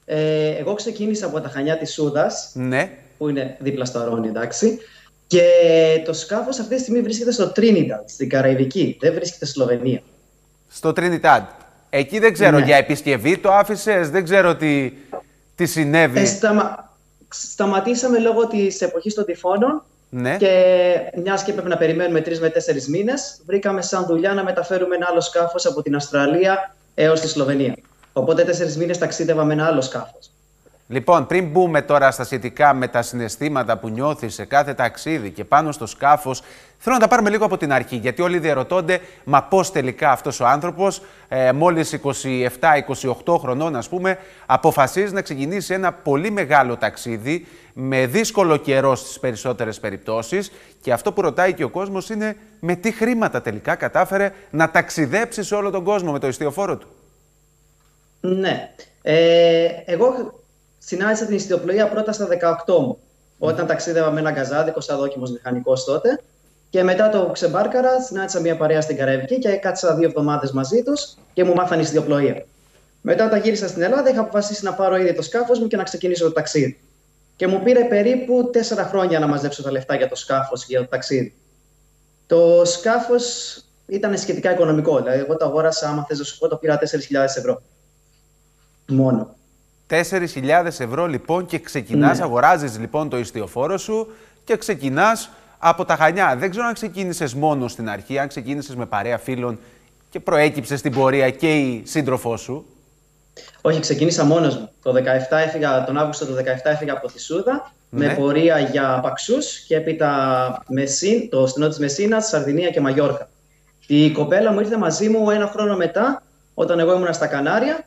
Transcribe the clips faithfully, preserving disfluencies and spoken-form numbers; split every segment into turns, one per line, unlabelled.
Ε, εγώ ξεκίνησα από τα Χανιά της Σούδας,
Ναι.
που είναι δίπλα στο Αρώνι, εντάξει. Και το σκάφος αυτή τη στιγμή βρίσκεται στο Trinidad, στην Καραϊβική. Δεν βρίσκεται στη Σλοβενία.
Στο Trinidad. Εκεί δεν ξέρω,
Ναι.
για επισκευή το άφησες, δεν ξέρω τι, τι συνέβη.
Ε, σταμα... Σταματήσαμε λόγω της εποχής των τυφώνων.
Ναι.
Και μιας και έπρεπε να περιμένουμε τρεις με τέσσερις μήνες, βρήκαμε σαν δουλειά να μεταφέρουμε ένα άλλο σκάφος από την Αυστραλία έως τη Σλοβενία. Οπότε τέσσερις μήνες ταξίδευα με ένα άλλο σκάφος.
Λοιπόν, πριν μπούμε τώρα στα σχετικά με τα συναισθήματα που νιώθεις σε κάθε ταξίδι και πάνω στο σκάφος, θέλω να τα πάρουμε λίγο από την αρχή. Γιατί όλοι διαρωτώνται, μα πώς τελικά αυτός ο άνθρωπος, ε, μόλις είκοσι επτά είκοσι οκτώ χρονών, ας πούμε, αποφασίζει να ξεκινήσει ένα πολύ μεγάλο ταξίδι με δύσκολο καιρό στις περισσότερες περιπτώσεις. Και αυτό που ρωτάει και ο κόσμος είναι με τι χρήματα τελικά κατάφερε να ταξιδέψει σε όλο τον κόσμο με το ιστιοφόρο του.
Ναι. Ε, εγώ συνάντησα την ιστιοπλοεία πρώτα στα δεκαοκτώ μου, όταν ταξίδευα με ένα γκαζάδικο σαν δόκιμος μηχανικός τότε. Και μετά το ξεμπάρκαρα, συνάντησα μια παρέα στην Καραϊβική και κάτσα δύο εβδομάδες μαζί τους και μου μάθανε ιστιοπλοεία. Μετά, όταν γύρισα στην Ελλάδα, είχα αποφασίσει να πάρω ήδη το σκάφος μου και να ξεκινήσω το ταξίδι. Και μου πήρε περίπου τέσσερα χρόνια να μαζέψω τα λεφτά για το σκάφος και για το ταξίδι. Το σκάφος ήταν σχετικά οικονομικό. Δηλαδή, εγώ το αγόρασα, άμα θες να σου πω, το πήρα τέσσερις χιλιάδες ευρώ. Μόνο.
τέσσερις χιλιάδες ευρώ λοιπόν και ξεκινάς,
Ναι.
αγοράζεις λοιπόν το ιστιοφόρο σου και ξεκινάς από τα Χανιά. Δεν ξέρω αν ξεκίνησες μόνο στην αρχή, αν ξεκίνησες με παρέα φίλων και προέκυψε στην πορεία και η σύντροφός σου.
Όχι, ξεκίνησα μόνος μου. Το δεκαεπτά έφυγα, τον Αύγουστο του δεκαεπτά έφυγα από τη Σούδα,
Ναι.
με πορεία για Παξούς και έπειτα Μεσίν, το στενό της Μεσίνας, Σαρδινία και Μαγιόρκα. Η κοπέλα μου ήρθε μαζί μου ένα χρόνο μετά, όταν εγώ ήμουν στα Κανάρια.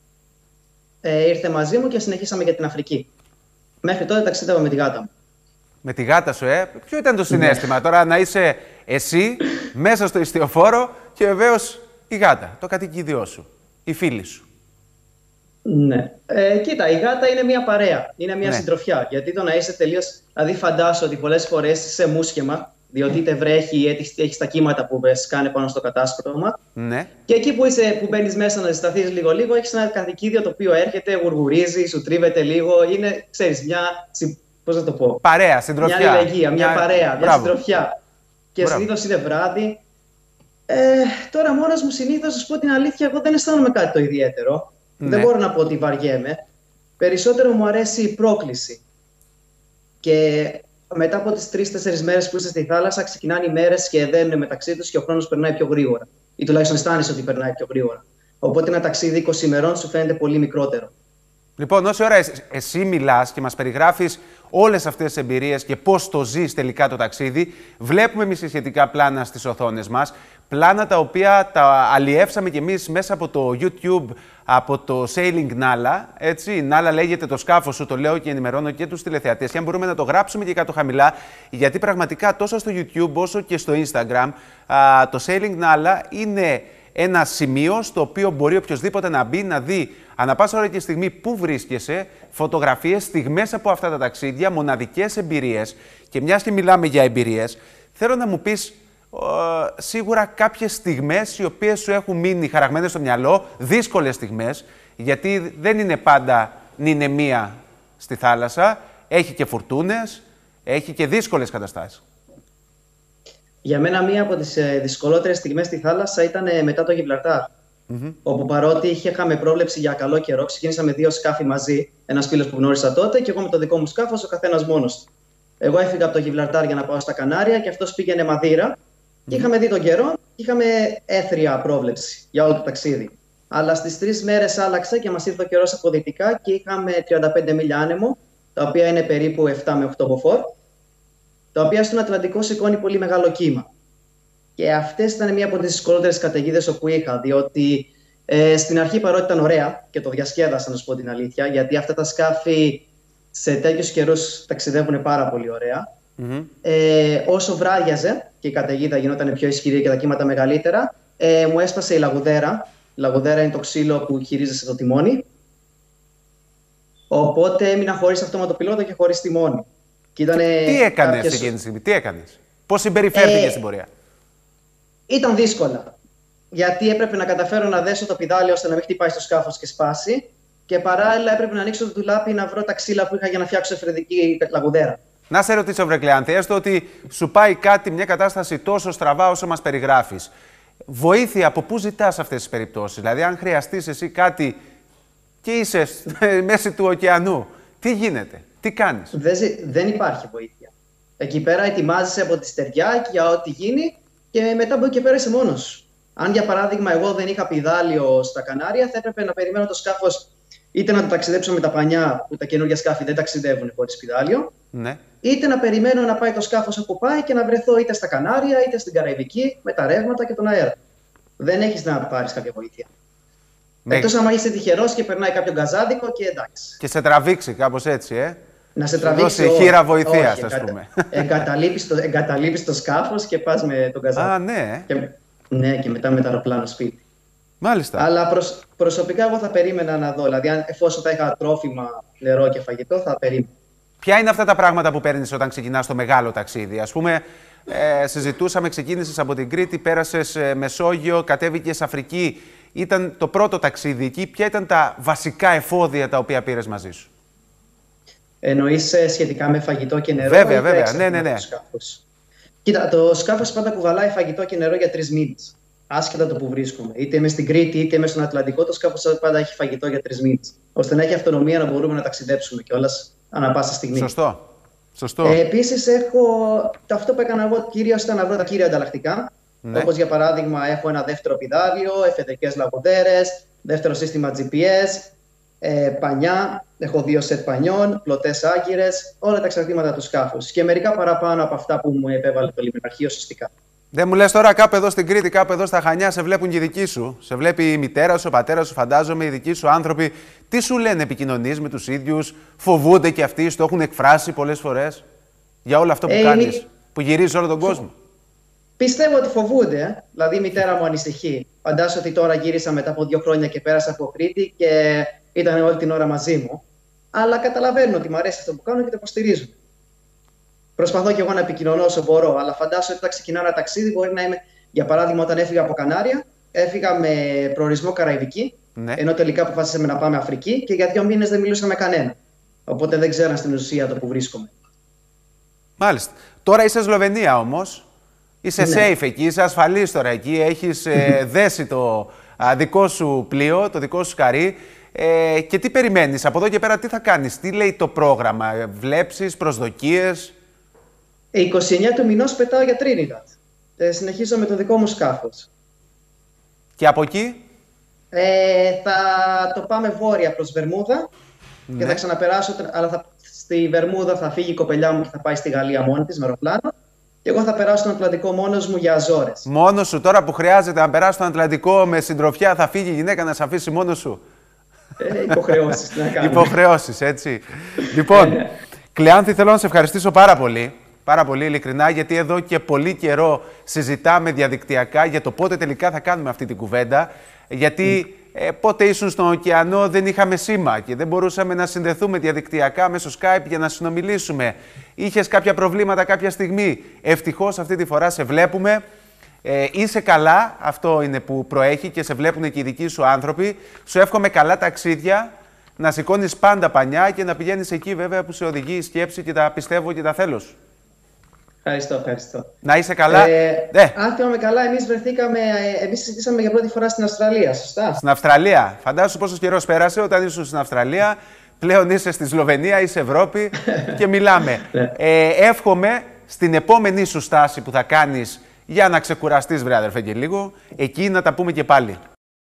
Ε, ήρθε μαζί μου και συνεχίσαμε για την Αφρική. Μέχρι τότε ταξίδευα με τη γάτα μου.
Με τη γάτα σου, ε. Ποιο ήταν το συναίσθημα τώρα να είσαι εσύ μέσα στο ιστιοφόρο και βεβαίως η γάτα, το κατοικίδιό σου, η φίλη σου.
Ναι. Ε, κοίτα, η γάτα είναι μια παρέα, είναι μια
Ναι.
συντροφιά. Γιατί το να είσαι τελείως. Δηλαδή, φαντάσου ότι πολλές φορές είσαι μουσχεμα, διότι είτε βρέχει είτε έχει τα κύματα που σκάνε πάνω στο κατάστρωμα.
Ναι.
Και εκεί που, είσαι, που μπαίνεις μέσα να ζεσταθείς λίγο-λίγο, έχεις ένα κατοικίδιο το οποίο έρχεται, γουργουρίζει, σου τρίβεται λίγο. Είναι, ξέρεις, μια. Πώς να το πω.
Παρέα, συντροφιά.
Μια αλληλεγγύα, μια, μια παρέα, μια
Μπράβο.
συντροφιά. Και συνήθως είναι βράδυ. Ε, τώρα μόνος μου συνήθως, να σου πω την αλήθεια, εγώ δεν αισθάνομαι κάτι το ιδιαίτερο.
Ναι.
Δεν μπορώ να πω ότι βαριέμαι. Περισσότερο μου αρέσει η πρόκληση. Και μετά από τις τρεις τέσσερις μέρες που είσαι στη θάλασσα, ξεκινάνε οι μέρες και δένουν μεταξύ τους και ο χρόνος περνάει πιο γρήγορα. Ή τουλάχιστον αισθάνεσαι ότι περνάει πιο γρήγορα. Οπότε ένα ταξίδι είκοσι ημερών σου φαίνεται πολύ μικρότερο.
Λοιπόν, όση ώρα εσύ μιλάς και μας περιγράφεις όλες αυτές τις εμπειρίες και πώς το ζεις τελικά το ταξίδι, βλέπουμε εμείς σχετικά πλάνα στις οθόνες μας. Πλάνα τα οποία τα αλλιεύσαμε κι εμείς μέσα από το YouTube, από το Sailing Nala. Έτσι, Nala λέγεται το σκάφος σου, το λέω και ενημερώνω και τους τηλεθεατές. Και αν μπορούμε να το γράψουμε και κάτω χαμηλά, γιατί πραγματικά τόσο στο YouTube όσο και στο Instagram, α, το Sailing Nala είναι ένα σημείο στο οποίο μπορεί οποιοδήποτε να μπει, να δει ανά πάσα ώρα και στιγμή πού βρίσκεσαι, φωτογραφίες, στιγμές από αυτά τα ταξίδια, μοναδικές εμπειρίες. Και μιας και μιλάμε για εμπειρίες, θέλω να μου πεις ε, σίγουρα κάποιες στιγμές οι οποίες σου έχουν μείνει χαραγμένες στο μυαλό, δύσκολες στιγμές, γιατί δεν είναι πάντα νηνεμία στη θάλασσα, έχει και φουρτούνες, έχει και δύσκολες καταστάσεις.
Για μένα, μία από τις ε, δυσκολότερες στιγμές στη θάλασσα ήταν ε, μετά το Γιβραλτάρ. Mm-hmm. Όπου παρότι είχαμε πρόβλεψη για καλό καιρό, ξεκίνησαμε δύο σκάφη μαζί. Ένας φίλος που γνώρισα τότε και εγώ με το δικό μου σκάφος, ο καθένας μόνος του. Εγώ έφυγα από το Γιβραλτάρ για να πάω στα Κανάρια και αυτός πήγαινε Μαδείρα. Mm-hmm. Και είχαμε δει τον καιρό και είχαμε έθρια πρόβλεψη για όλο το ταξίδι. Αλλά στις τρεις μέρες άλλαξε και μας ήρθε ο καιρός από δυτικά και είχαμε τριάντα πέντε μίλια άνεμο, τα οποία είναι περίπου επτά με οκτώ μποφόρ. Τα οποία στον Ατλαντικό σηκώνει πολύ μεγάλο κύμα. Και αυτές ήταν μία από τις δυσκολότερες καταιγίδες όπου είχα, διότι ε, στην αρχή παρότι ήταν ωραία και το διασκέδασα, να σου πω την αλήθεια, γιατί αυτά τα σκάφη σε τέτοιους καιρούς ταξιδεύουν πάρα πολύ ωραία. Mm-hmm. Ε, όσο βράδιαζε και η καταιγίδα γινόταν πιο ισχυρή και τα κύματα μεγαλύτερα, ε, μου έσπασε η λαγουδέρα. Η λαγουδέρα είναι το ξύλο που χειρίζεσαι το τιμόνι. Οπότε έμεινα χωρίς αυτόματο και χωρίς τιμόνι. Και ήτανε
τι έκανες
κάποιες...
εκείνη τη στιγμή, τι έκανες, πώς συμπεριφέρθηκες ε, στην πορεία?
Ήταν δύσκολα. Γιατί έπρεπε να καταφέρω να δέσω το πηδάλιο ώστε να μην χτυπάει στο σκάφος και σπάσει. και παράλληλα έπρεπε να ανοίξω το ντουλάπι να βρω τα ξύλα που είχα για να φτιάξω εφεδρική λαγουδέρα.
Να σε ρωτήσω, βρε Κλεάνθη, έστω ότι σου πάει κάτι, μια κατάσταση τόσο στραβά όσο μας περιγράφεις. Βοήθεια από πού ζητάς αυτές τις περιπτώσεις? Δηλαδή, αν χρειαστείς εσύ κάτι και είσαι μέση του ωκεανού, τι γίνεται, τι κάνεις?
Δεν, δεν υπάρχει βοήθεια. Εκεί πέρα ετοιμάζεσαι από τη στεριά για ό,τι γίνει και μετά από εκεί πέρα είσαι μόνος. Αν για παράδειγμα εγώ δεν είχα πηδάλιο στα Κανάρια, θα έπρεπε να περιμένω το σκάφος είτε να το ταξιδέψω με τα πανιά, που τα καινούργια σκάφη δεν ταξιδεύουν χωρίς πηδάλιο,
ναι. είτε
να περιμένω να πάει το σκάφος όπου πάει και να βρεθώ είτε στα Κανάρια είτε στην Καραϊβική με τα ρεύματα και τον αέρα. Δεν έχεις να πάρεις κάποια βοήθεια. Ναι. Εκτός αν είσαι τυχερός και περνάει κάποιο γκαζάδικο και εντάξει.
Και σε τραβήξει κάπως έτσι, ε.
Να σε τραβήξει.
Δώσει χείρα βοηθείας, ας πούμε.
Εγκαταλείπεις το, εγκαταλείπεις το σκάφος και πας με τον γκαζάδικο.
Α, ναι.
Και, ναι, και μετά με το αεροπλάνο σπίτι.
Μάλιστα.
Αλλά προσ, προσωπικά εγώ θα περίμενα να δω. Δηλαδή, αν, εφόσον θα είχα τρόφιμα, νερό και φαγητό, θα περίμενα.
Ποια είναι αυτά τα πράγματα που παίρνεις όταν ξεκινάς το μεγάλο ταξίδι? Ας πούμε, ε, συζητούσαμε, ξεκίνησες από την Κρήτη, πέρασες ε, Μεσόγειο, κατέβηκες Αφρική. Ήταν το πρώτο ταξίδι εκεί. Ποια ήταν τα βασικά εφόδια τα οποία πήρες μαζί σου?
Εννοείς σχετικά με φαγητό και νερό?
Βέβαια, βέβαια. Ναι, ναι, ναι.
Κοίτα, το σκάφος πάντα κουβαλάει φαγητό και νερό για τρεις μήνες. Άσχετα το που βρίσκομαι. Είτε είμαι στην Κρήτη είτε είμαι στον Ατλαντικό, το σκάφος πάντα έχει φαγητό για τρεις μήνες. Ώστε να έχει αυτονομία να μπορούμε να ταξιδέψουμε κιόλας ανά πάσα στιγμή.
Σωστό. Σωστό.
Ε, επίσης, έχω... αυτό που έκανα εγώ κυρίως ήταν να βρω τα κύρια ανταλλακτικά. Ναι. Όπως για παράδειγμα, έχω ένα δεύτερο πηδάλιο, εφεδρικές λαγουδέρες, δεύτερο σύστημα τζι πι ες, ε, πανιά. Έχω δύο σετ πανιών, πλωτές άγκυρες, όλα τα εξαρτήματα του σκάφους. Και μερικά παραπάνω από αυτά που μου επέβαλε το λιμεναρχείο σωστικά.
Δεν μου λες τώρα κάπου εδώ στην Κρήτη, κάπου εδώ στα Χανιά, σε βλέπουν και οι δικοί σου. Σε βλέπει η μητέρα σου, ο πατέρας σου, φαντάζομαι, οι δικοί σου άνθρωποι. Τι σου λένε, επικοινωνείς με τους ίδιους? Φοβούνται κι αυτοί, στο έχουν εκφράσει πολλές φορές για όλο αυτό που ε, κάνεις, είναι... που γυρίζεις όλο τον κόσμο?
Πιστεύω ότι φοβούνται. Ε. Δηλαδή η μητέρα μου ανησυχεί. Φαντάζομαι ότι τώρα γύρισα μετά από δύο χρόνια και πέρασα από Κρήτη και ήταν όλη την ώρα μαζί μου. Αλλά καταλαβαίνω ότι μου αρέσει αυτό που κάνω και το υποστηρίζουν. Προσπαθώ και εγώ να επικοινωνώ όσο μπορώ, αλλά φαντάζομαι ότι όταν ξεκινάω ένα ταξίδι μπορεί να είμαι, για παράδειγμα, όταν έφυγα από Κανάρια, έφυγα με προορισμό Καραϊβική, ναι. ενώ τελικά αποφασίσαμε να πάμε Αφρική και για δύο μήνες δεν μιλούσα με κανένα. Οπότε δεν ξέρω στην ουσία το που βρίσκομαι.
Μάλιστα. Τώρα είσαι Σλοβενία όμως. Είσαι ναι. safe εκεί, είσαι ασφαλής τώρα εκεί. Έχεις ε, δέσει το α, δικό σου πλοίο, το δικό σου σκαρί. Ε, και τι περιμένεις από εδώ και πέρα, τι θα κάνεις, τι λέει το πρόγραμμα, βλέψεις, προσδοκίες?
είκοσι εννέα του μηνός πετάω για Τρίνιδαντ. Ε, συνεχίζω με το δικό μου σκάφος.
Και από εκεί?
Ε, θα το πάμε βόρεια προς Βερμούδα ναι. και θα ξαναπεράσω, αλλά θα, στη Βερμούδα θα φύγει η κοπελιά μου και θα πάει στη Γαλλία μόνη της με αεροπλάνο. Και εγώ θα περάσω τον Ατλαντικό μόνος μου για Αζόρες. Μόνος
σου τώρα που χρειάζεται να περάσει τον Ατλαντικό με συντροφιά, θα φύγει η γυναίκα να σε αφήσει μόνος σου?
Ε, υποχρεώσεις να κάνουμε.
Υποχρεώσεις, έτσι. Λοιπόν, Κλεάνθη, θέλω να σε ευχαριστήσω πάρα πολύ. Πάρα πολύ ειλικρινά, γιατί εδώ και πολύ καιρό συζητάμε διαδικτυακά για το πότε τελικά θα κάνουμε αυτή την κουβέντα. Γιατί mm. ε, πότε ήσουν στον ωκεανό δεν είχαμε σήμα και δεν μπορούσαμε να συνδεθούμε διαδικτυακά μέσω Skype για να συνομιλήσουμε. Είχες κάποια προβλήματα κάποια στιγμή. Ευτυχώς αυτή τη φορά σε βλέπουμε. Ε, είσαι καλά, αυτό είναι που προέχει και σε βλέπουν και οι δικοί σου άνθρωποι. Σου εύχομαι καλά ταξίδια, να σηκώνεις πάντα πανιά και να πηγαίνεις εκεί βέβαια που σε οδηγεί η σκέψη και τα πιστεύω και τα θέλω σου.
Ευχαριστώ, ευχαριστώ.
Να είσαι καλά.
Ε, ναι. Αν θυμάμαι καλά, εμείς βρεθήκαμε, εμείς συζητήσαμε για πρώτη φορά στην Αυστραλία, σωστά?
Στην Αυστραλία. Φαντάσου πόσος καιρός πέρασε όταν ήσουν στην Αυστραλία. Πλέον είσαι στη Σλοβενία, είσαι Ευρώπη και μιλάμε. ε, εύχομαι στην επόμενη σου στάση που θα κάνεις για να ξεκουραστείς, βρε αδερφέ, και λίγο, εκεί να τα πούμε και πάλι.